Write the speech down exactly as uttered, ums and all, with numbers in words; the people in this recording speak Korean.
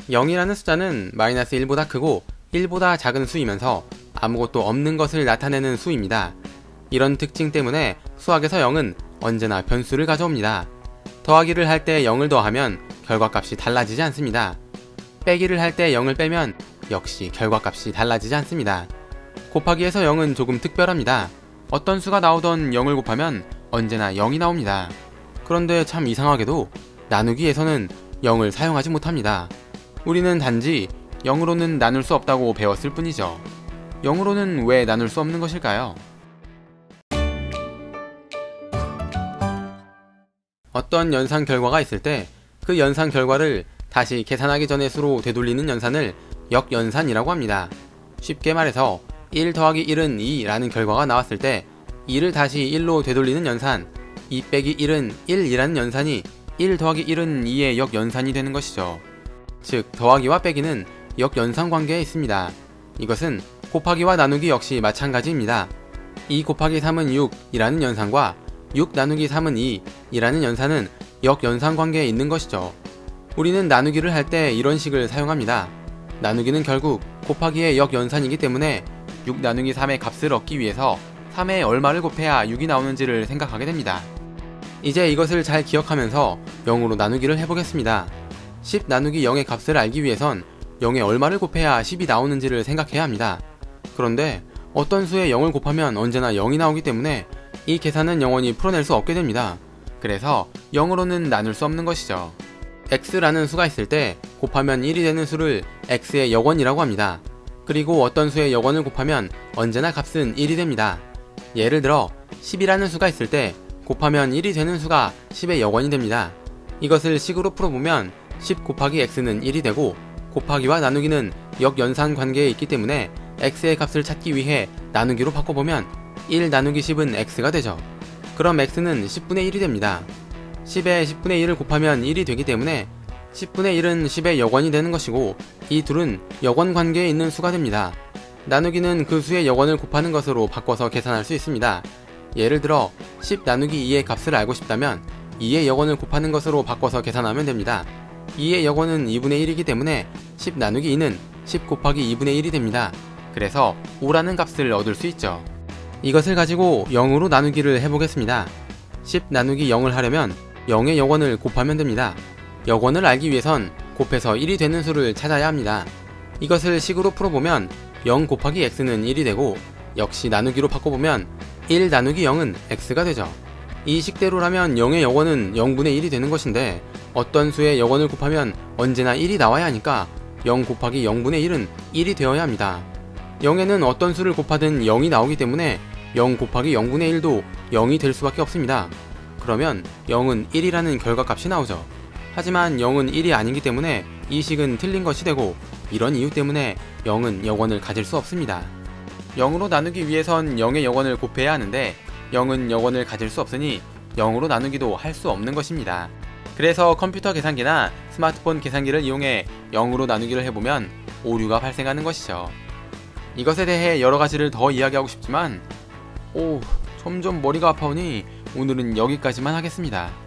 영이라는 숫자는 마이너스 일보다 크고 일보다 작은 수이면서 아무것도 없는 것을 나타내는 수입니다. 이런 특징 때문에 수학에서 영은 언제나 변수를 가져옵니다. 더하기를 할 때 영을 더하면 결과값이 달라지지 않습니다. 빼기를 할 때 영을 빼면 역시 결과값이 달라지지 않습니다. 곱하기에서 영은 조금 특별합니다. 어떤 수가 나오던 영을 곱하면 언제나 영이 나옵니다. 그런데 참 이상하게도 나누기에서는 영을 사용하지 못합니다. 우리는 단지 영으로는 나눌 수 없다고 배웠을 뿐이죠. 영으로는 왜 나눌 수 없는 것일까요? 어떤 연산 결과가 있을 때 그 연산 결과를 다시 계산하기 전의 수로 되돌리는 연산을 역연산이라고 합니다. 쉽게 말해서 일 더하기 일은 이 라는 결과가 나왔을 때 이를 다시 일로 되돌리는 연산, 이 빼기 일은 일이라는 연산이 일 더하기 일은 이의 역연산이 되는 것이죠. 즉 더하기와 빼기는 역연산 관계에 있습니다. 이것은 곱하기와 나누기 역시 마찬가지입니다. 이 곱하기 삼은 육 이라는 연산과 육 나누기 삼은 이 이라는 연산은 역연산 관계에 있는 것이죠. 우리는 나누기를 할 때 이런 식을 사용합니다. 나누기는 결국 곱하기의 역연산이기 때문에 육 나누기 삼의 값을 얻기 위해서 삼에 얼마를 곱해야 육이 나오는지를 생각하게 됩니다. 이제 이것을 잘 기억하면서 영으로 나누기를 해보겠습니다. 십 나누기 영의 값을 알기 위해선 영에 얼마를 곱해야 십이 나오는지를 생각해야 합니다. 그런데 어떤 수에 영을 곱하면 언제나 영이 나오기 때문에 이 계산은 영원히 풀어낼 수 없게 됩니다. 그래서 영으로는 나눌 수 없는 것이죠. x라는 수가 있을 때 곱하면 일이 되는 수를 x의 역원이라고 합니다. 그리고 어떤 수의 역원을 곱하면 언제나 값은 일이 됩니다. 예를 들어 십이라는 수가 있을 때 곱하면 일이 되는 수가 십의 역원이 됩니다. 이것을 식으로 풀어보면 십 곱하기 x는 일이 되고 곱하기와 나누기는 역연산 관계에 있기 때문에 x의 값을 찾기 위해 나누기로 바꿔보면 일 나누기 십은 x가 되죠. 그럼 x는 십분의 일이 됩니다. 십에 십분의 일을 곱하면 일이 되기 때문에 십분의 일은 십의 역원이 되는 것이고 이 둘은 역원 관계에 있는 수가 됩니다. 나누기는 그 수의 역원을 곱하는 것으로 바꿔서 계산할 수 있습니다. 예를 들어 십 나누기 이의 값을 알고 싶다면 이의 역원을 곱하는 것으로 바꿔서 계산하면 됩니다. 이의 역원은 이분의 일이기 때문에 십 나누기 이는 십 곱하기 이분의 일이 됩니다. 그래서 오라는 값을 얻을 수 있죠. 이것을 가지고 영으로 나누기를 해보겠습니다. 십 나누기 영을 하려면 영의 역원을 곱하면 됩니다. 역원을 알기 위해선 곱해서 일이 되는 수를 찾아야 합니다. 이것을 식으로 풀어보면 영 곱하기 x는 일이 되고 역시 나누기로 바꿔보면 일 나누기 영은 x가 되죠. 이 식대로라면 영의 역원은 영분의 일이 되는 것인데 어떤 수의 역원을 곱하면 언제나 일이 나와야 하니까 영 곱하기 영분의 일은 일이 되어야 합니다. 영에는 어떤 수를 곱하든 영이 나오기 때문에 영 곱하기 영분의 일도 영이 될 수밖에 없습니다. 그러면 영은 일이라는 결과값이 나오죠. 하지만 영은 일이 아니기 때문에 이 식은 틀린 것이 되고 이런 이유 때문에 영은 역원을 가질 수 없습니다. 영으로 나누기 위해선 영의 역원을 곱해야 하는데 영은 역원을 가질 수 없으니 영으로 나누기도 할 수 없는 것입니다. 그래서 컴퓨터 계산기나 스마트폰 계산기를 이용해 영으로 나누기를 해보면 오류가 발생하는 것이죠. 이것에 대해 여러가지를 더 이야기하고 싶지만 오 점점 머리가 아파오니 오늘은 여기까지만 하겠습니다.